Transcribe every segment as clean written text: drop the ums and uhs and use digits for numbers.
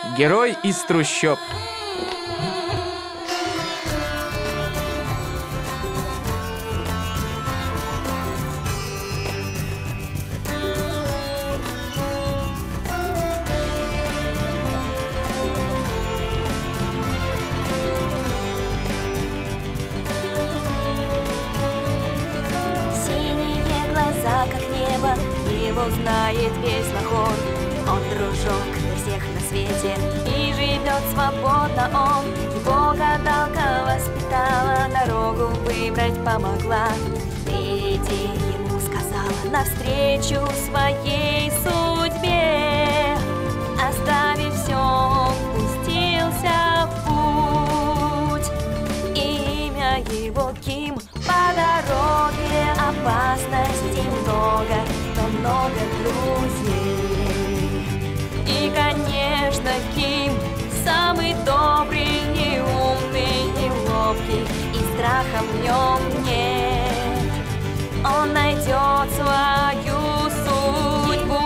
Герой из трущоб. Как небо, его знает весь Лахор. Он дружок для всех на свете и живет свободно он. Его гадалка воспитала, дорогу выбрать помогла. Леди ему сказала навстречу своей судьбе. Оставив все, он пустился в путь. Имя его Ким. По дороге опасностей много, но много друзей. И, конечно, Ким самый добрый, и умный, и ловкий, и страха в нем нет. Он найдет свою судьбу.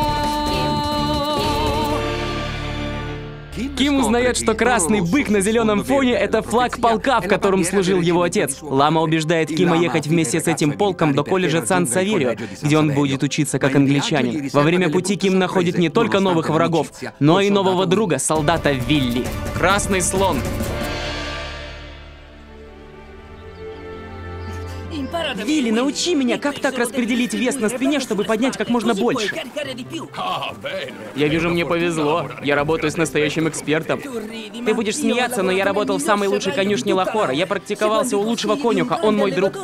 Ким узнает, что красный бык на зеленом фоне — это флаг полка, в котором служил его отец. Лама убеждает Кима ехать вместе с этим полком до колледжа Сан-Саверио, где он будет учиться как англичанин. Во время пути Ким находит не только новых врагов, но и нового друга, солдата Вилли. Красный слон. Вилли, научи меня, как так распределить вес на спине, чтобы поднять как можно больше. Я вижу, мне повезло. Я работаю с настоящим экспертом. Ты будешь смеяться, но я работал в самой лучшей конюшне Лахора. Я практиковался у лучшего конюха, он мой друг.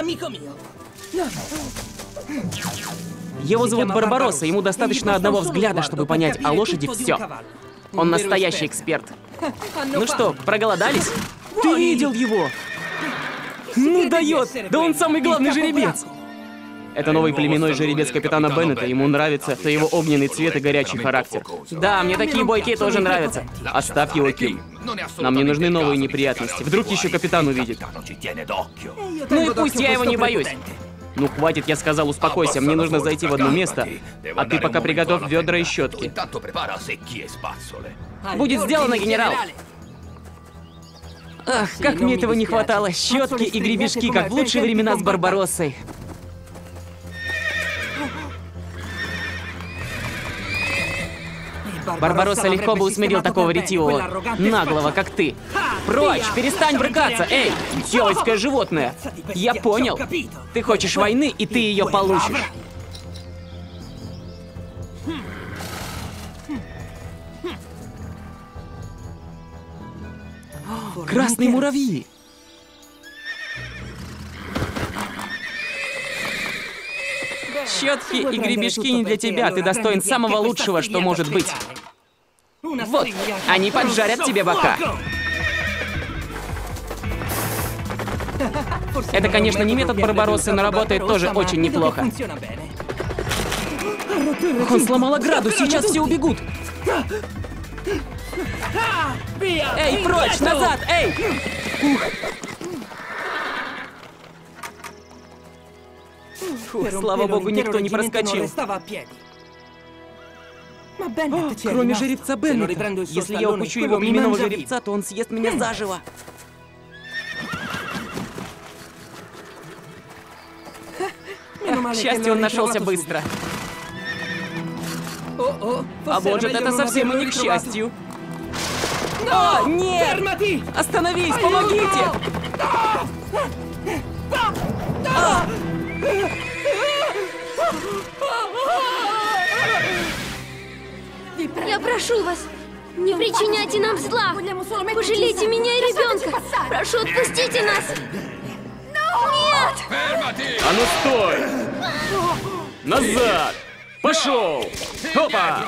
Его зовут Барбаросса, ему достаточно одного взгляда, чтобы понять о лошади все. Он настоящий эксперт. Ну что, проголодались? Ты видел его? Ну дает! Да он самый главный жеребец! Это новый племенной жеребец капитана Беннета. Ему нравится его огненный цвет и горячий характер. Да, мне такие бойки тоже нравятся. Оставь его, Ким. Нам не нужны новые неприятности. Вдруг еще капитан увидит. Ну и пусть, я его не боюсь. Ну хватит, я сказал, успокойся. Мне нужно зайти в одно место. А ты пока приготовь ведра и щетки. Будет сделано, генерал! Ах, как мне этого не хватало. Щетки и гребешки, как в лучшие времена с Барбароссой. Барбаросса легко бы усмирил такого ретивого, наглого, как ты. Прочь, перестань брыкаться, эй, дьявольское животное. Я понял. Ты хочешь войны, и ты ее получишь. Красные муравьи. Щетки и гребешки не для тебя. Ты достоин самого лучшего, что может быть. Вот, они поджарят тебе бока. Это, конечно, не метод Барбароссы, но работает тоже очень неплохо. Он сломал ограду, сейчас все убегут. Эй, прочь, назад, эй! Ух. Фух, слава богу, никто не проскочил. О, кроме жеребца Беннета. Если я упущу его племенного жеребца, то он съест меня заживо. К счастью, он нашелся быстро. А может, это совсем и не к счастью. О, нет! Остановись, помогите! Я прошу вас, не причиняйте нам зла. Пожалейте меня и ребенка. Прошу, отпустите нас. Нет! А ну стой! Назад! Пошел! Опа!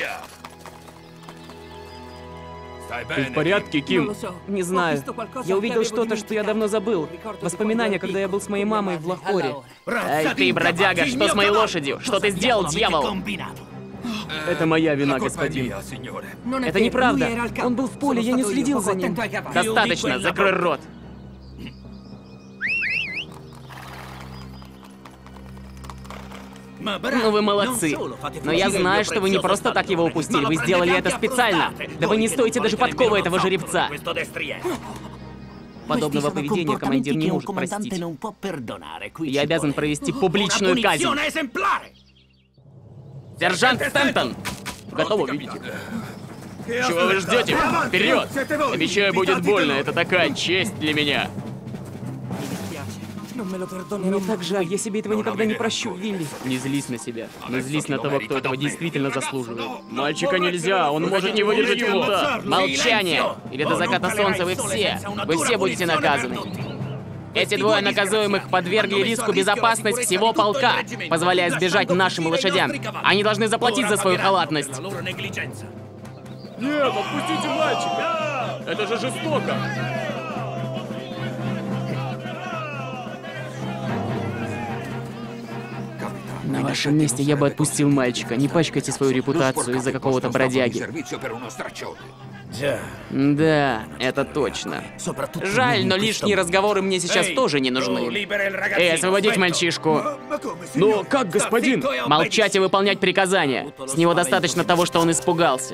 Ты в порядке, Ким? Не знаю. Я увидел что-то, что я давно забыл. Воспоминания, когда я был с моей мамой в Лахоре. Эй, ты, бродяга, что с моей лошадью? Что ты сделал, дьявол? Это моя вина, господин. Это неправда. Он был в поле, я не следил за ним. Достаточно, закрой рот. Ну вы молодцы. Но я знаю, что вы не просто так его упустили, вы сделали это специально. Да вы не стоите даже подковы этого жеребца. Подобного поведения командир не может простить. Я обязан провести публичную казнь. Сержант Стэнтон! Готово, видите? Чего вы ждете? Вперед! Обещаю, будет больно. Это такая честь для меня. Мне так жаль, я себе этого никогда не прощу, Вилли. Не злись на себя. Не злись на того, кто этого действительно заслуживает. Мальчика нельзя, он может не выдержать фунта. Молчание! Или до заката солнца вы все будете наказаны. Эти двое наказуемых подвергли риску безопасность всего полка, позволяя сбежать нашим лошадям. Они должны заплатить за свою халатность. Нет, отпустите мальчика! Это же жестоко! На вашем месте я бы отпустил мальчика. Не пачкайте свою репутацию из-за какого-то бродяги. Да, это точно. Жаль, но лишние разговоры мне сейчас тоже не нужны. Эй, освободить мальчишку. Ну, как, господин? Молчать и выполнять приказания. С него достаточно того, что он испугался.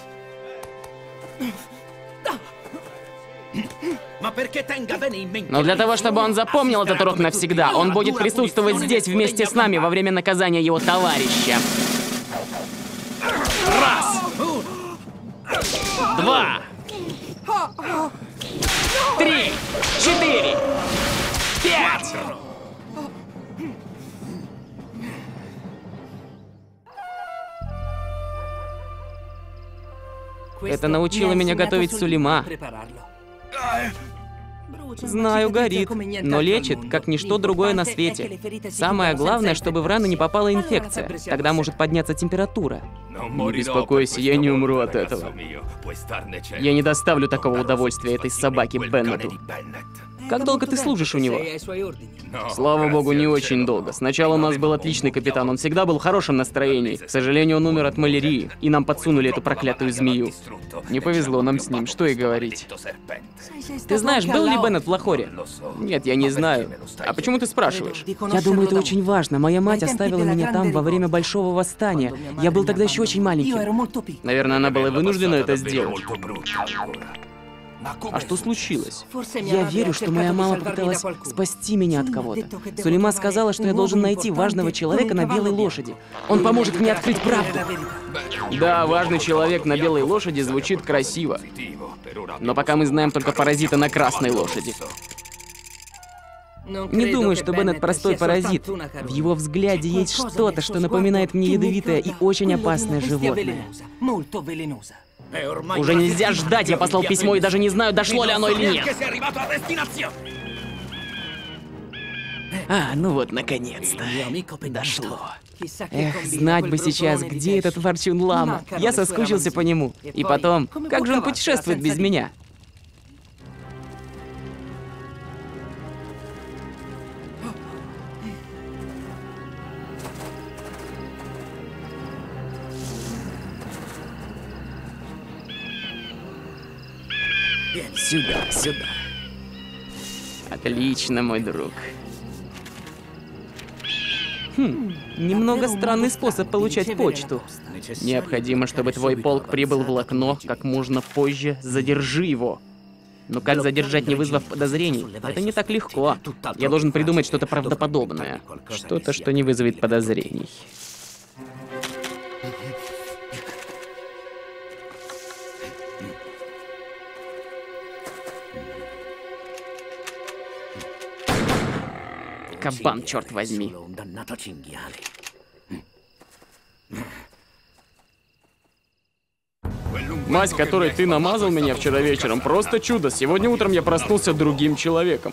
Но для того, чтобы он запомнил этот урок навсегда, он будет присутствовать здесь вместе с нами во время наказания его товарища. Раз! 2! 3! 4! 5! Это научило меня готовить Сулейма. Знаю, горит, но лечит, как ничто другое на свете. Самое главное, чтобы в рану не попала инфекция. Тогда может подняться температура. Не беспокойся, я не умру от этого. Я не доставлю такого удовольствия этой собаке Беннету. Как долго ты служишь у него? Слава богу, не очень долго. Сначала у нас был отличный капитан, он всегда был в хорошем настроении. К сожалению, он умер от малярии, и нам подсунули эту проклятую змею. Не повезло нам с ним, что и говорить. Ты знаешь, был ли Беннет в Лахоре? Нет, я не знаю. А почему ты спрашиваешь? Я думаю, это очень важно. Моя мать оставила меня там во время Большого Восстания. Я был тогда еще очень маленький. Наверное, она была вынуждена это сделать. А что случилось? Я верю, что моя мама попыталась спасти меня от кого-то. Сулейма сказала, что я должен найти важного человека на белой лошади. Он поможет мне открыть правду. Да, важный человек на белой лошади звучит красиво. Но пока мы знаем только паразита на красной лошади. Не думаю, что Беннет простой паразит. В его взгляде есть что-то, что напоминает мне ядовитое и очень опасное животное. Уже нельзя ждать, я послал письмо и даже не знаю, дошло ли оно или нет. Ну вот, наконец-то. Дошло. Эх, знать бы сейчас, где этот ворчун Лама. Я соскучился по нему. И потом, как же он путешествует без меня? Сюда, сюда. Отлично, мой друг. Немного странный способ получать почту. Необходимо, чтобы твой полк прибыл в Лакно как можно позже. Задержи его. Но как задержать, не вызвав подозрений? Это не так легко. Я должен придумать что-то правдоподобное. Что-то, что не вызовет подозрений. Кабан, черт возьми. Мазь, которой ты намазал меня вчера вечером, просто чудо. Сегодня утром я проснулся другим человеком.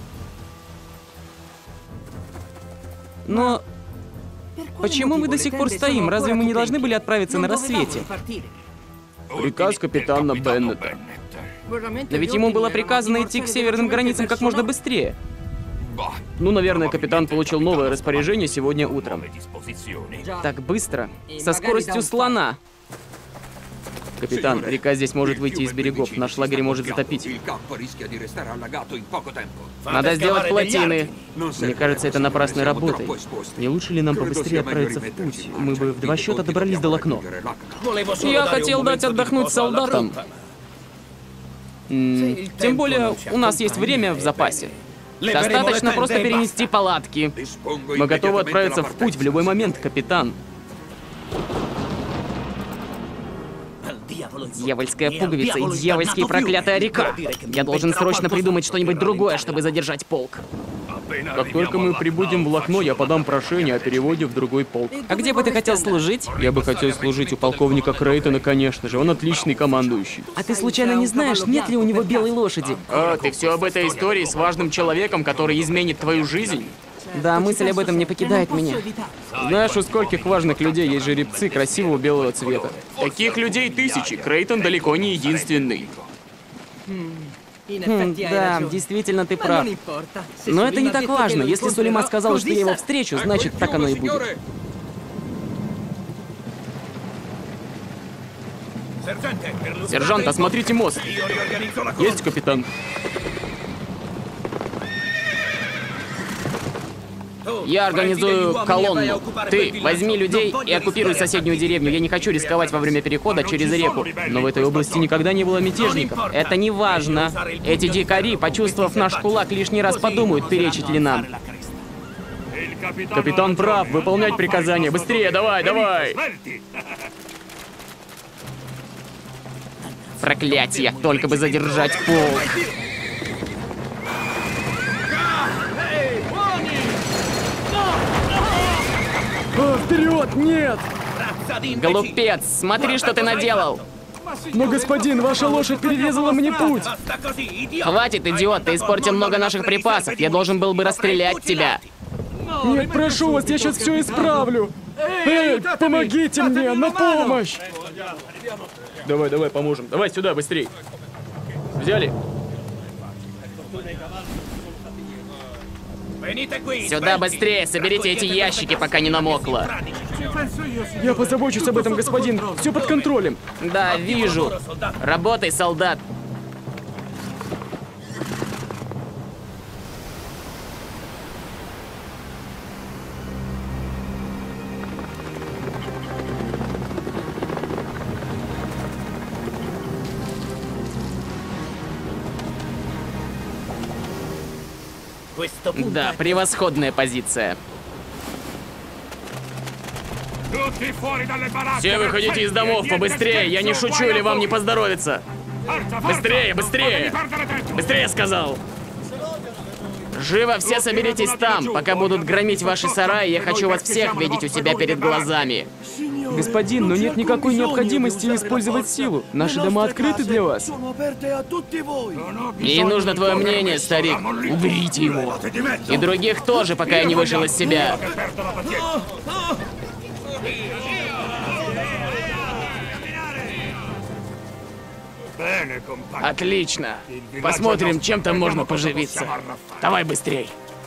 Но почему мы до сих пор стоим? Разве мы не должны были отправиться на рассвете? Приказ капитана Беннета. Но ведь ему было приказано идти к северным границам как можно быстрее. Ну, наверное, капитан получил новое распоряжение сегодня утром. Так быстро? Со скоростью слона. Капитан, река здесь может выйти из берегов. Наш лагерь может затопить. Надо сделать плотины. Мне кажется, это напрасной работой. Не лучше ли нам побыстрее отправиться в путь? Мы бы в 2 счета добрались до Лакно. Я хотел дать отдохнуть солдатам. Тем более, у нас есть время в запасе. Достаточно просто перенести палатки. Мы готовы отправиться в путь в любой момент, капитан. Дьявольская пуговица и дьявольски проклятая река. Я должен срочно придумать что-нибудь другое, чтобы задержать полк. Как только мы прибудем в Лакно, я подам прошение о переводе в другой полк. А где бы ты хотел служить? Я бы хотел служить у полковника Крейтона, конечно же. Он отличный командующий. А ты случайно не знаешь, нет ли у него белой лошади? А, ты все об этой истории с важным человеком, который изменит твою жизнь? Да, мысль об этом не покидает меня. Знаешь, у скольких важных людей есть жеребцы красивого белого цвета? Таких людей тысячи. Крейтон далеко не единственный. Да, действительно, ты прав. Но это не так важно. Если Сулейман сказал, что я его встречу, значит, так оно и будет. Сержант, осмотрите мост. Есть, капитан. Я организую колонну. Ты возьми людей и оккупируй соседнюю деревню. Я не хочу рисковать во время перехода через реку. Но в этой области никогда не было мятежников. Это не важно. Эти дикари, почувствовав наш кулак, лишний раз подумают, перечить ли нам. Капитан прав. Выполнять приказания. Быстрее, давай, давай. Проклятие. Только бы задержать полк. О, вперед, нет! Глупец, смотри, что ты наделал! Но, господин, ваша лошадь перерезала мне путь! Хватит, идиот, ты испортил много наших припасов. Я должен был бы расстрелять тебя. Нет, прошу вас, я сейчас все исправлю. Эй, помогите мне, на помощь! Давай, давай, поможем. Давай сюда, быстрей. Взяли? Сюда быстрее, соберите эти ящики, пока не намокло. Я позабочусь об этом, господин. Все под контролем. Да, вижу. Работай, солдат. Да, превосходная позиция. Все выходите из домов, побыстрее, я не шучу, или вам не поздоровится. Быстрее, быстрее! Быстрее, сказал! Живо все соберитесь там, пока будут громить ваши сараи, я хочу вас всех видеть у себя перед глазами. Господин, но нет никакой необходимости использовать силу. Наши дома открыты для вас. Мне не нужно твое мнение, старик. Уберите его. И других тоже, пока я не вышел из себя. Отлично. Посмотрим, чем там можно поживиться. Давай быстрей.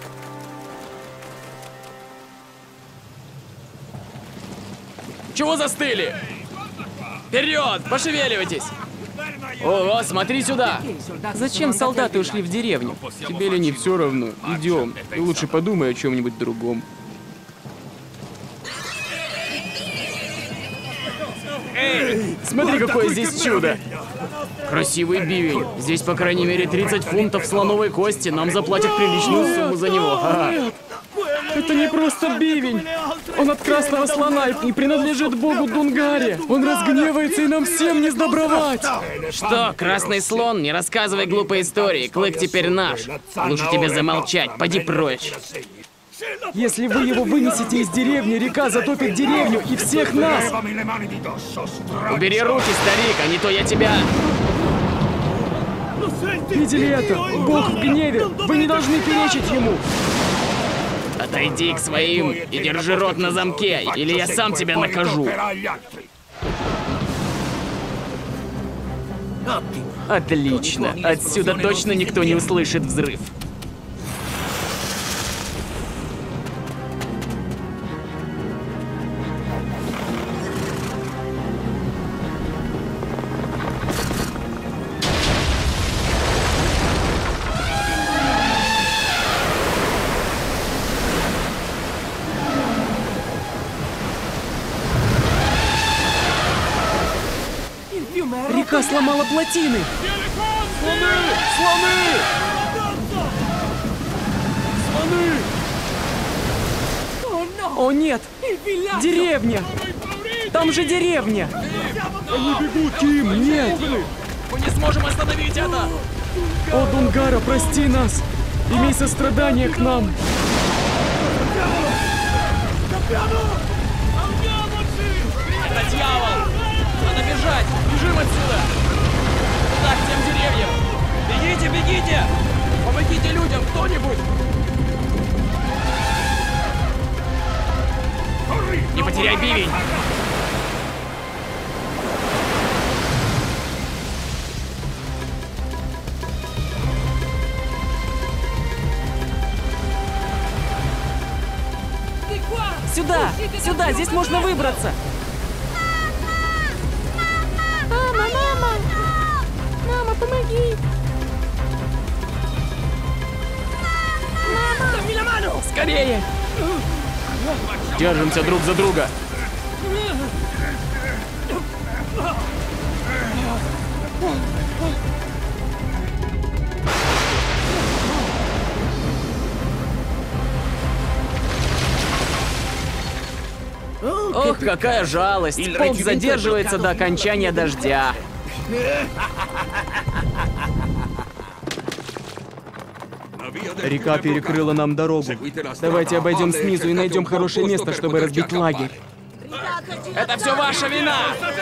Чего застыли? Вперед! Пошевеливайтесь! О, смотри сюда! Зачем солдаты ушли в деревню? Тебе ли не все равно? Идем. Ты лучше подумай о чем-нибудь другом. Смотри, какое здесь чудо! Красивый бивень. Здесь, по крайней мере, 30 фунтов слоновой кости. Нам заплатят приличную сумму за него. Ага. Это не просто бивень. Он от красного слона и принадлежит богу Дунгаре. Он разгневается, и нам всем не сдобровать. Что, красный слон? Не рассказывай глупые истории. Клык теперь наш. Лучше тебе замолчать. Поди прочь. Если вы его вынесете из деревни, река затопит деревню и всех нас. Убери руки, старик, а не то я тебя... Видели это? Бог в гневе. Вы не должны перечить ему. Отойди к своим и держи рот на замке, или я сам тебя накажу. Отлично. Отсюда точно никто не услышит взрыв. Блоха сломала плотины! Слоны! Слоны! Слоны! О нет! Деревня! Там же деревня! Они бегут, Ким! Нет! Мы не сможем остановить это! О, Дунгара, прости нас! Имей сострадание к нам! Это дьявол! Надо бежать! Бежим отсюда! Туда, к тем деревьям! Бегите, бегите! Помогите людям, кто-нибудь! Не потеряй бивень! Сюда! Сюда! Здесь можно выбраться! Мама! Мама, помоги! Мама! Скорее! Держимся друг за друга! Ох, какая жалость! Полк задерживается до окончания дождя. Река перекрыла нам дорогу. Давайте обойдем снизу и найдем хорошее место, чтобы разбить лагерь. Это все ваша вина!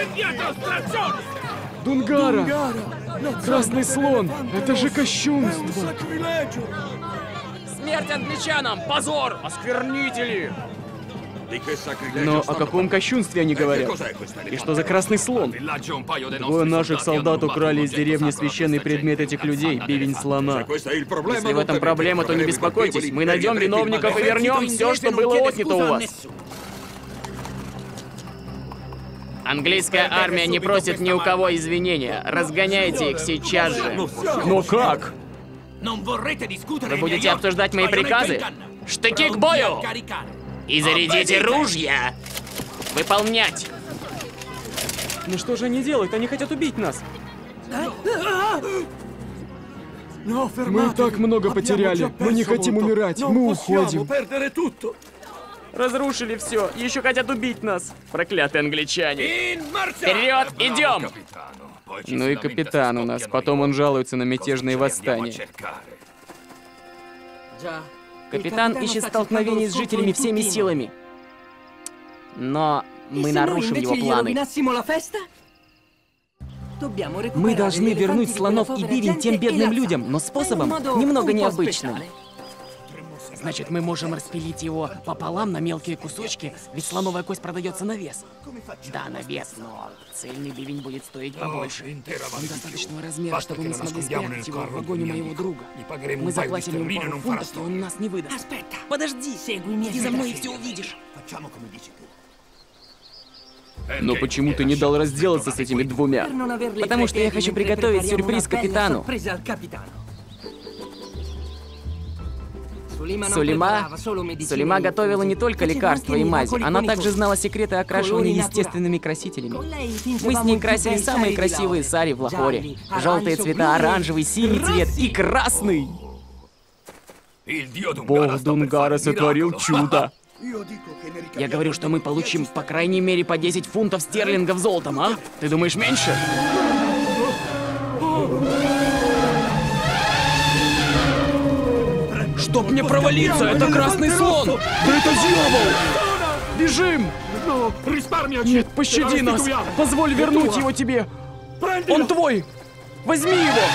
Дунгара! Красный слон! Это же кощунство! Смерть англичанам! Позор! Осквернители! Но о каком кощунстве они говорят? И что за красный слон? Двое наших солдат украли из деревни священный предмет этих людей — бивень слона. Если в этом проблема, то не беспокойтесь. Мы найдем виновников и вернем все, что было отнято у вас. Английская армия не просит ни у кого извинения. Разгоняйте их сейчас же. Но как? Вы будете обсуждать мои приказы? Штыки к бою! И зарядите ружья! Выполнять! Ну что же они делают? Они хотят убить нас. Мы так много потеряли. Мы не хотим умирать. Мы уходим. Разрушили все. Еще хотят убить нас. Проклятые англичане. Вперед, идем! Ну и капитан у нас. Потом он жалуется на мятежные восстания. Капитан ищет столкновений с жителями всеми силами. Но мы нарушим его планы. Мы должны вернуть слонов и бивень тем бедным людям, но способом немного необычным. Значит, мы можем распилить его пополам на мелкие кусочки, ведь слоновая кость продается на вес. Да, на вес, но цельный бивень будет стоить побольше. Он достаточного размера, чтобы мы смогли спрятать его в вагоне моего друга. Мы заплатим ему пару фунтов, и он нас не выдаст. Подожди, иди за мной и все увидишь. Но почему ты не дал разделаться с этими двумя? Потому что я хочу приготовить сюрприз капитану. Сулейма готовила не только лекарства и мази, она также знала секреты окрашивания естественными красителями. Мы с ней красили самые красивые сари в Лахоре. Желтые цвета, оранжевый, синий цвет и красный. Бог Дунгара сотворил чудо. Я говорю, что мы получим по крайней мере по 10 фунтов стерлингов золотом, а? Ты думаешь, меньше? Чтоб мне провалиться, это красный слон! Да это дьявол! Бежим! Нет, пощади нас! Позволь вернуть его тебе! Он твой! Возьми его!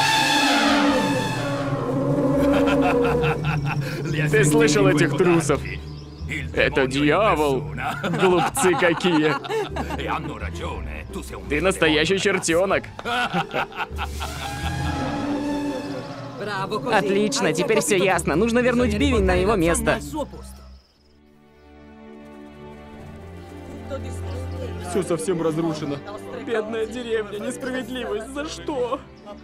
Ты слышал этих трусов? Это дьявол! Глупцы какие! Ты настоящий чертенок! Отлично, теперь все ясно. Нужно вернуть бивень на его место. Все совсем разрушено. Бедная деревня, несправедливость. За что?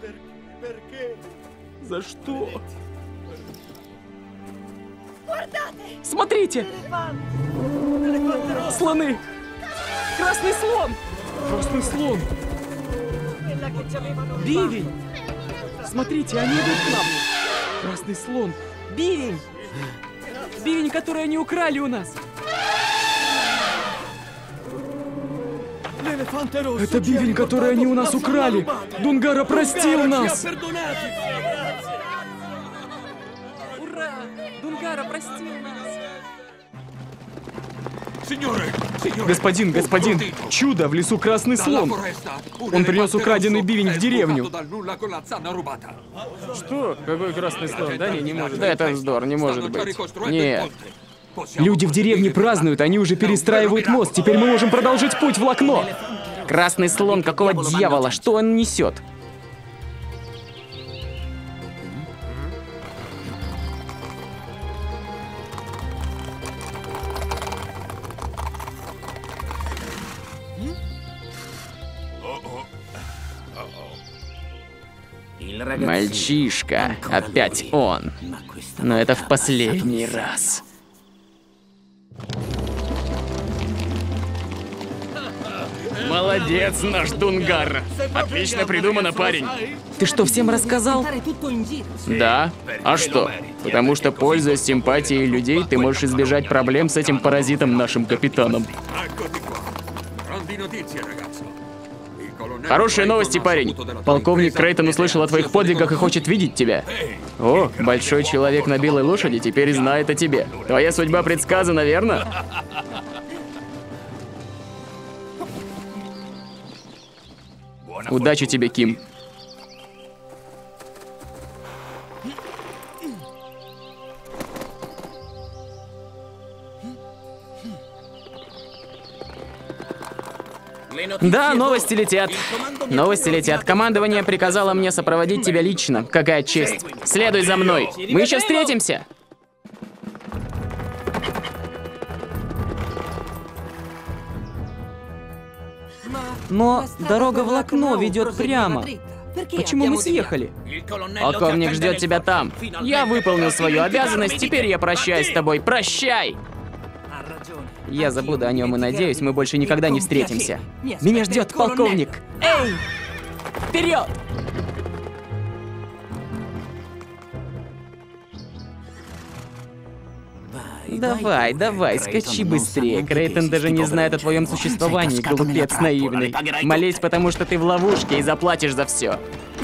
За что? Смотрите! Слоны! Красный слон! Красный слон! Бивень! Смотрите, они идут к нам. Красный слон. Бивень! Бивень, который они украли у нас. Это бивень, который они у нас украли. Дунгара простил нас. Ура! Дунгара простил нас. Господин, чудо, в лесу красный слон. Он принес украденный бивень в деревню. Что? Какой красный слон? Да не может. Да это вздор, не может быть. Нет. Люди в деревне празднуют, они уже перестраивают мост. Теперь мы можем продолжить путь в Лакно. Красный слон, какого дьявола? Что он несет? Мальчишка, опять он. Но это в последний раз. Молодец, наш Дунгар. Отлично придумано, парень. Ты что, всем рассказал? Да? А что? Потому что, пользуясь симпатией людей, ты можешь избежать проблем с этим паразитом, нашим капитаном. Хорошие новости, парень. Полковник Крейтон услышал о твоих подвигах и хочет видеть тебя. О, большой человек на белой лошади теперь знает о тебе. Твоя судьба предсказана, верно? Удачи тебе, Ким. Да, новости летят. Новости летят. Командование приказало мне сопроводить тебя лично. Какая честь. Следуй за мной. Мы еще встретимся. Но дорога в Лакно ведет прямо. Почему мы съехали? Полковник ждет тебя там. Я выполнил свою обязанность, теперь я прощаюсь с тобой. Прощай! Я забуду о нем и надеюсь, мы больше никогда не встретимся. Меня ждет полковник. Эй! Вперед! Давай, скачи быстрее. Крейтон даже не знает о твоем существовании, глупец наивный. Молись, потому что ты в ловушке и заплатишь за все.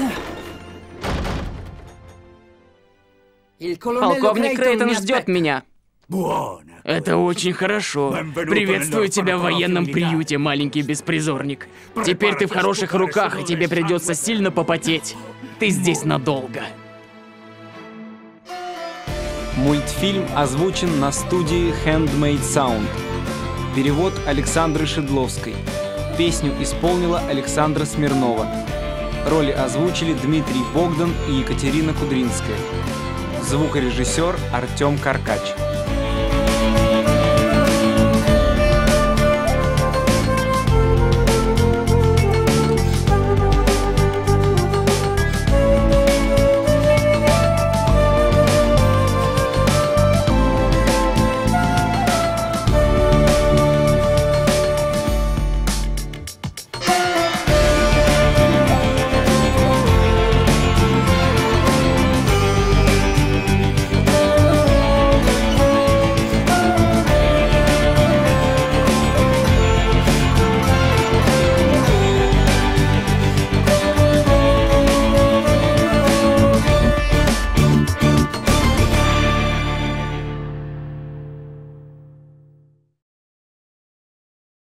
Полковник Крейтон ждет меня. Это очень хорошо. Приветствую тебя в военном приюте, маленький беспризорник. Теперь ты в хороших руках, и тебе придется сильно попотеть. Ты здесь надолго. Мультфильм озвучен на студии Handmade Sound. Перевод Александры Шедловской. Песню исполнила Александра Смирнова. Роли озвучили Дмитрий Богдан и Екатерина Кудринская. Звукорежиссер Артем Каркач.